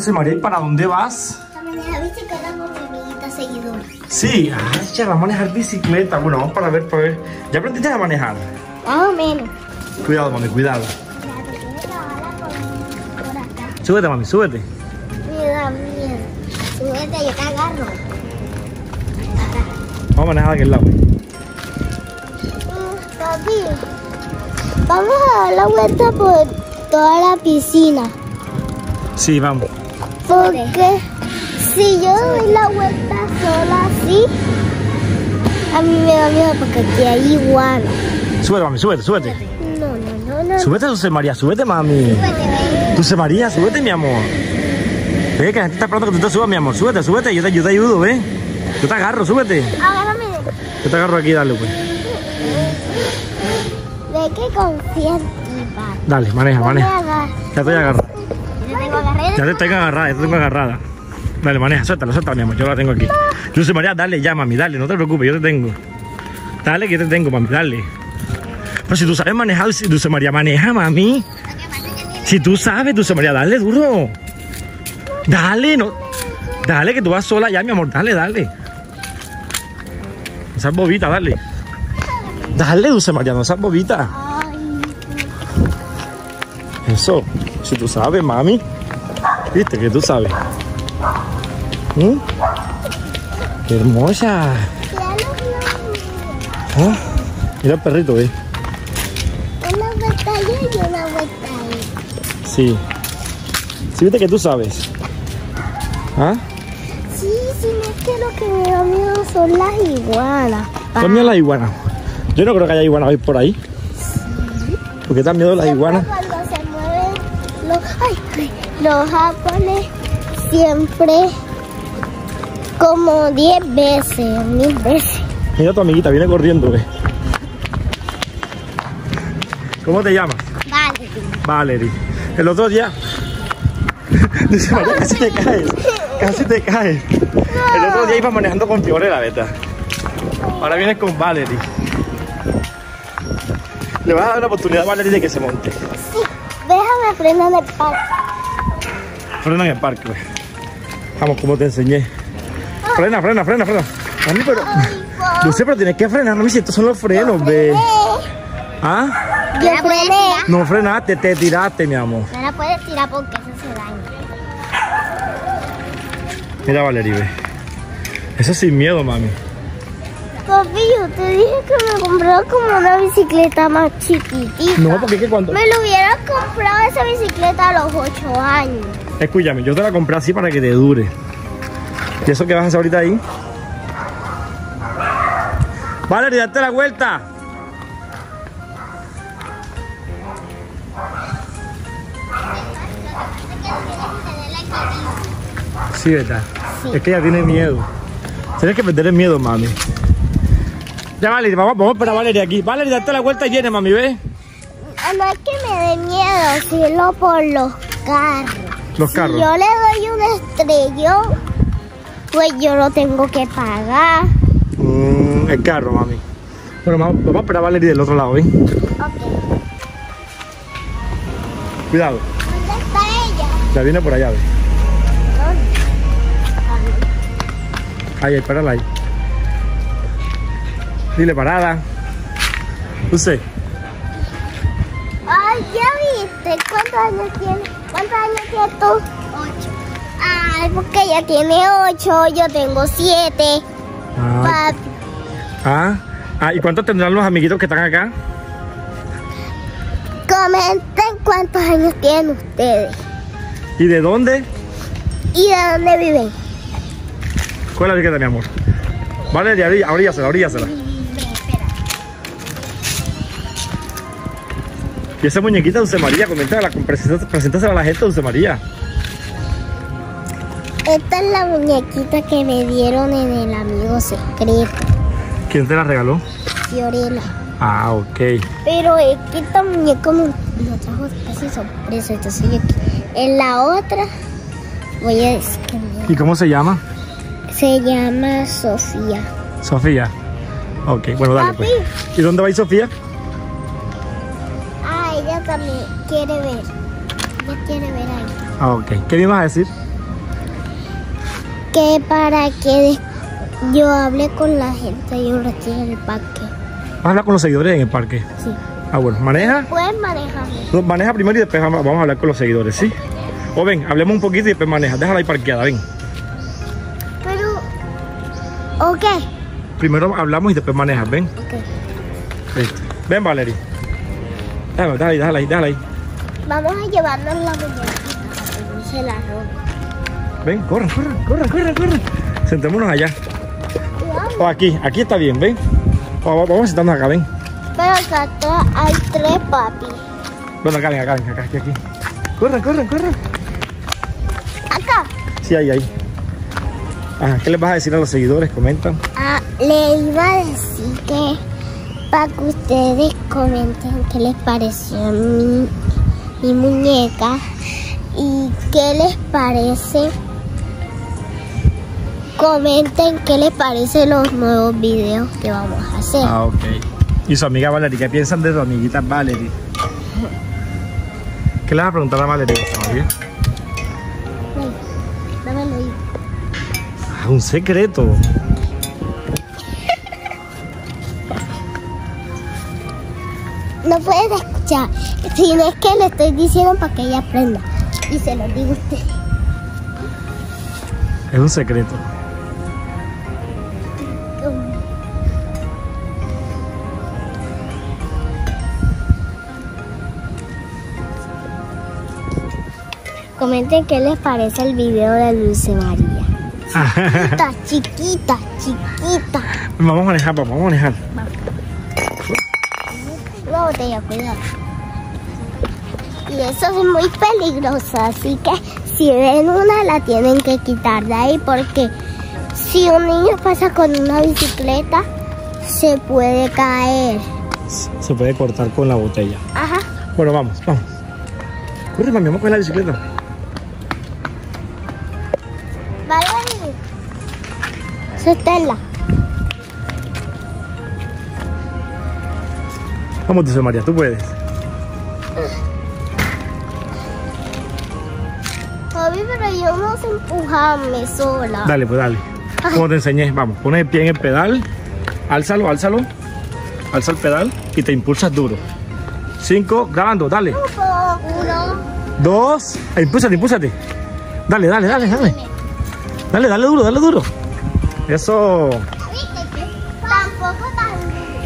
Dulce María, ¿y para dónde vas? A manejar bicicleta con mi amiguita seguidora. Sí, ya va a manejar bicicleta. Bueno, vamos para ver, para ver. ¿Ya aprendiste a manejar? Más o menos. Cuidado, mami, cuidado. Súbete, mami, súbete. Mira, mira. Súbete, yo te agarro. Vamos a manejar a aquel lado. Papi, vamos a dar la vuelta por toda la piscina. Sí, vamos. Porque si yo doy la vuelta sola así, a mí me da miedo porque aquí hay iguana. Súbete, mami, súbete, súbete. No. Súbete, Dulce María, súbete, mami. Dulce María, súbete, mi amor. Ve que la gente está esperando que tú te subas, mi amor. Súbete, súbete, yo te ayudo, ve. Yo te agarro, súbete. Agárrame. Yo te agarro aquí, dale, pues. Ve que confía en ti, papi. Dale, maneja, maneja. Ya estoy agarrado. Yo tengo agarrada. Ya te tengo agarrada, ya te tengo agarrada. Dale, maneja, suéltala, suéltala, mi amor. Yo la tengo aquí. Dulce María, dale ya, mami, dale, no te preocupes, yo te tengo. Dale, que yo te tengo, mami, dale. Pero si tú sabes manejar, Dulce María, maneja, mami. Si tú sabes, Dulce María, dale duro. Dale, no. Dale, que tú vas sola ya, mi amor. Dale, dale. No seas bobita, dale. Dale, Dulce María, no seas bobita. Eso, si tú sabes, mami. Viste que tú sabes. Qué hermosa. ¿Ah? Mira el perrito, ¿ves? Una vuelta allá y una vuelta ahí. Sí. Sí, viste que tú sabes. ¿Ah? Sí, no es que lo que me da miedo son las iguanas. ¿Son miedo las iguanas? Yo no creo que haya iguanas hoy por ahí. ¿Por qué te dan miedo las iguanas? Cuando se mueven los japoneses siempre como 10 veces, 1000 veces. Mira tu amiguita, viene corriendo, ¿ves? ¿Cómo te llamas? Vale. Valerie. El otro día... Dice María, casi te caes. Casi te caes. El otro día iba manejando con Fiorella, ¿verdad? Ahora vienes con Valerie. Le vas a dar una oportunidad a Valerie de que se monte. Sí, déjame frenar en el parque. Frena en el parque, pues. Vamos, como te enseñé. Frena. Mami, pero... Yo sé, pero tienes que frenar, mami, si estos son los frenos, ve. ¿Ah? Yo frené. No frenaste, te tiraste, mi amor. No la puedes tirar porque eso se daña. Mira, Valerie, ve. Eso es sin miedo, mami. Papi, yo te dije que me comprara como una bicicleta más chiquitita. No, porque es que cuando... Me lo hubiera comprado esa bicicleta a los 8 años. Escúchame, yo te la compré así para que te dure. ¿Y eso que vas a hacer ahorita ahí? Valerie, date la vuelta. Sí, ¿verdad? Sí. Es que ella tiene miedo. Tienes que perder el miedo, mami. Ya, Valerie, vamos para Valerie aquí. Valerie, date la vuelta y viene, mami, ¿ves? No es que me dé miedo, sino por los carros. Los carros. Si yo le doy un estrellón, pues yo lo tengo que pagar. El carro, mami. Bueno, vamos a esperar a Valerie del otro lado, ¿ves? Ok. Cuidado. ¿Dónde está ella? Ya viene por allá, ¿ves? ¿Dónde? Ahí, parala ahí. Dile parada. Usted. Ay, ¿ya viste? ¿Cuántos años tiene? ¿Cuántos años tienes tú? 8. Ay, porque ella tiene 8, yo tengo 7. ¿Y cuántos tendrán los amiguitos que están acá? Comenten cuántos años tienen ustedes. ¿Y de dónde? ¿Y de dónde viven? ¿Cuál es la bicicleta, mi amor? Vale, abríasela. Y esa muñequita de Dulce María, preséntasela a la gente, Dulce María. Esta es la muñequita que me dieron en el amigo secreto. ¿Quién te la regaló? Fiorella. Ah, ok. Pero es que esta muñeca me trajo casi sorpresa. Entonces yo en la otra voy a escribir. ¿Y cómo se llama? Se llama Sofía. Sofía. Ok, bueno, dale pues. ¿Y dónde va a ir Sofía? Ah, ella también quiere ver. Ella quiere ver ahí. Ah, ok. ¿Qué me ibas a decir? que para que yo hable con la gente y un ratito en el parque. ¿Vas a hablar con los seguidores en el parque? Sí. Ah, bueno, maneja. Puedes manejar. No, maneja primero y después vamos a hablar con los seguidores, ¿sí? O ven, hablemos un poquito y después maneja. Déjala ahí parqueada, ven. Pero, ok. Primero hablamos y después manejas, ven. Ok. Ven, ven Valerie. Déjala ahí. Vamos a llevarnos la muñequita para que no se la robe. Ven, corran. Sentémonos allá. O aquí está bien, ven. Vamos a sentarnos acá, ven. Pero acá atrás hay 3 papi. Bueno, acá, aquí. Corran. Acá. Sí, ahí. Ajá, ¿qué les vas a decir a los seguidores? Comentan. Le iba a decir que para que ustedes comenten qué les pareció mi muñeca y qué les parece. Comenten qué les parecen los nuevos videos que vamos a hacer. Ah, ok. Y su amiga Valerie, ¿qué piensan de su amiguita Valerie? ¿Qué le vas a preguntar a Valerie? Ven, dámelo ahí. Ah, un secreto. No pueden escuchar, sino es que le estoy diciendo para que ella aprenda. Y se lo digo a usted. Es un secreto. Comenten qué les parece el video de Dulce María. Chiquita. Vamos a manejar, papá, vamos a manejar. Una botella, cuidado. Y eso es muy peligroso, así que si ven una la tienen que quitar de ahí, porque si un niño pasa con una bicicleta se puede caer. Se puede cortar con la botella. Ajá. Bueno, vamos. Corre, mami, vamos a coger la bicicleta. Vale. Sosténla. Vamos, Dulce María, tú puedes. Papi, pero yo no sé empujarme sola. Dale, pues dale. Como te enseñé, vamos, pones el pie en el pedal, álzalo, alza el pedal y te impulsas duro. 5, grabando, dale. 1, 2, impúlsate. Dale. Dale duro. Eso. Tampoco tan.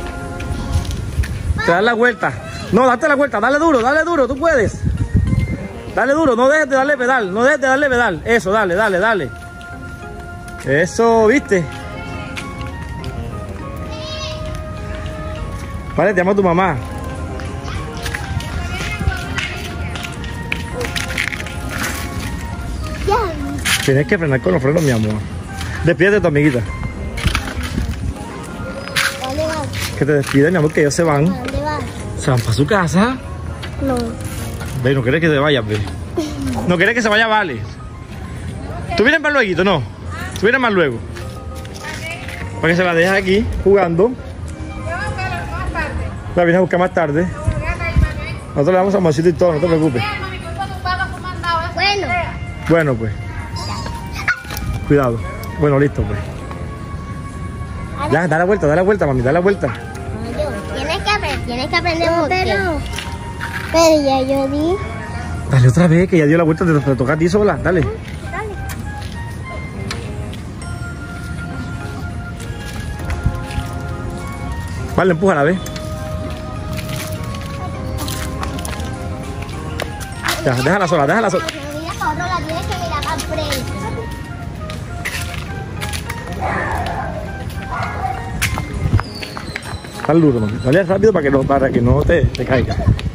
Te das la vuelta. No, date la vuelta, dale duro, tú puedes. Dale duro, no dejes de darle pedal, Eso, dale. Eso, ¿viste? Vale, te llamo a tu mamá. Ya. Tienes que frenar con los frenos, mi amor. Despídete de tu amiguita. ¿Dónde vas? Que te despiden, mi amor, que ellos se van. ¿A dónde vas? Se van para su casa. No. Ve, no quieres que se vaya, ve. No quieres que se vaya, vale. ¿Tú vienes más luego, no? ¿Tú vienes más luego? Para que se la dejes aquí, jugando. La vienes a buscar más tarde. Nosotros le damos amorcito y todo, no te preocupes. Bueno. Bueno, pues. Cuidado. Bueno, listo, pues. Ya, da la vuelta, mami, da la vuelta. Tienes que aprender pero ya yo di. Dale otra vez, que ya dio la vuelta, te toca a ti sola, dale. Vale, empújala, ve. Ya, déjala sola. La tienes que mirar al frente. Dale duro, mami. Dale rápido para que no te caiga.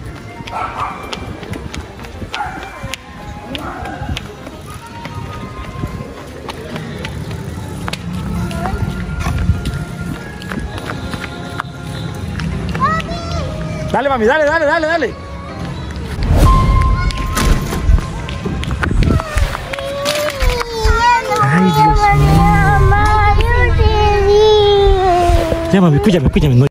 Dale, mami, dale. Ay, Dios mío. Ya, mami, escúchame. No.